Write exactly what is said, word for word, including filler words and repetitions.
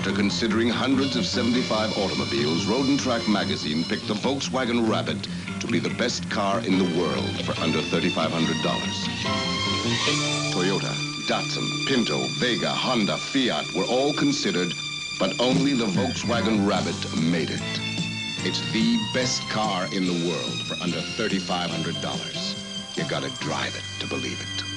After considering hundreds of seventy-five automobiles, Road and Track magazine picked the Volkswagen Rabbit to be the best car in the world for under thirty-five hundred dollars. Toyota, Datsun, Pinto, Vega, Honda, Fiat were all considered, but only the Volkswagen Rabbit made it. It's the best car in the world for under thirty-five hundred dollars. You gotta drive it to believe it.